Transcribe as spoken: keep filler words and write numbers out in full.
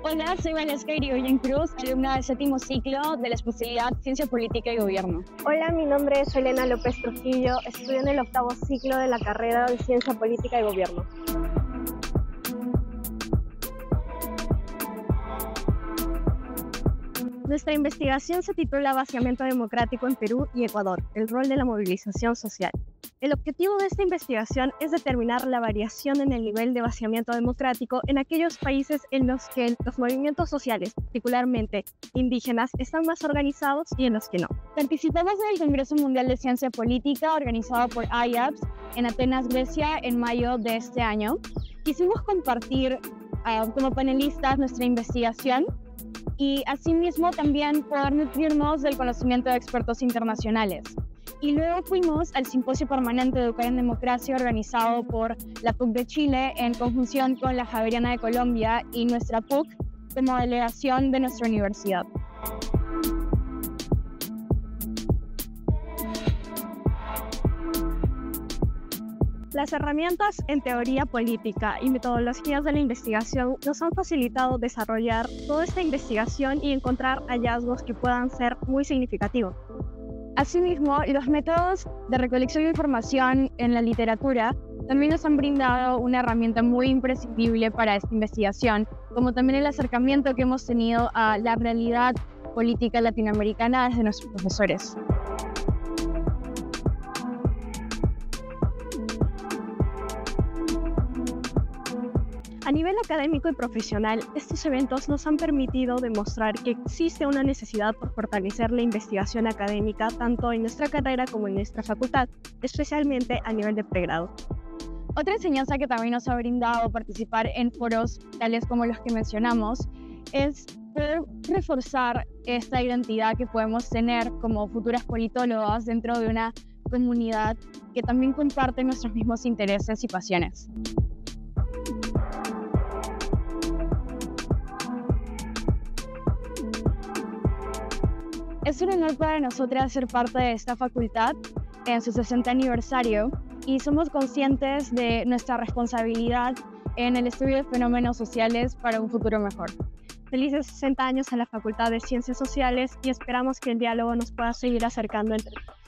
Hola, soy Valesca Irigoyen Cruz, alumna del séptimo ciclo de la especialidad Ciencia Política y Gobierno. Hola, mi nombre es Elena López Trujillo, estudio en el octavo ciclo de la carrera de Ciencia Política y Gobierno. Nuestra investigación se titula Vaciamiento democrático en Perú y Ecuador, el rol de la movilización social. El objetivo de esta investigación es determinar la variación en el nivel de vaciamiento democrático en aquellos países en los que los movimientos sociales, particularmente indígenas, están más organizados y en los que no. Participamos en el Congreso Mundial de Ciencia Política organizado por I A P S en Atenas, Grecia, en mayo de este año. Quisimos compartir uh, como panelistas nuestra investigación y asimismo también poder nutrirnos del conocimiento de expertos internacionales. Y luego fuimos al Simposio Permanente de Educar en Democracia organizado por la P U C de Chile en conjunción con la Javeriana de Colombia y nuestra P U C como delegación de nuestra universidad. Las herramientas en teoría política y metodologías de la investigación nos han facilitado desarrollar toda esta investigación y encontrar hallazgos que puedan ser muy significativos. Asimismo, los métodos de recolección de información en la literatura también nos han brindado una herramienta muy imprescindible para esta investigación, como también el acercamiento que hemos tenido a la realidad política latinoamericana desde nuestros profesores. A nivel académico y profesional, estos eventos nos han permitido demostrar que existe una necesidad por fortalecer la investigación académica tanto en nuestra carrera como en nuestra facultad, especialmente a nivel de pregrado. Otra enseñanza que también nos ha brindado participar en foros tales como los que mencionamos es poder reforzar esta identidad que podemos tener como futuras politólogas dentro de una comunidad que también comparte nuestros mismos intereses y pasiones. Es un honor para nosotras ser parte de esta facultad en su sesenta aniversario y somos conscientes de nuestra responsabilidad en el estudio de fenómenos sociales para un futuro mejor. Felices sesenta años a la Facultad de Ciencias Sociales y esperamos que el diálogo nos pueda seguir acercando entre